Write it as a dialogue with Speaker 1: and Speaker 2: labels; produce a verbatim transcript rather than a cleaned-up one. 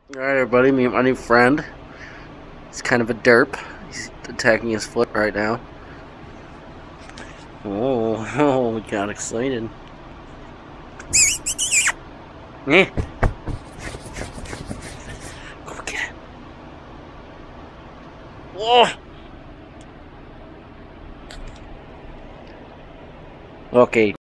Speaker 1: Alright everybody, meet my new friend. He's kind of a derp. He's attacking his foot right now. Oh, oh, we got excited. Eh. Go get it. Whoa. Okay.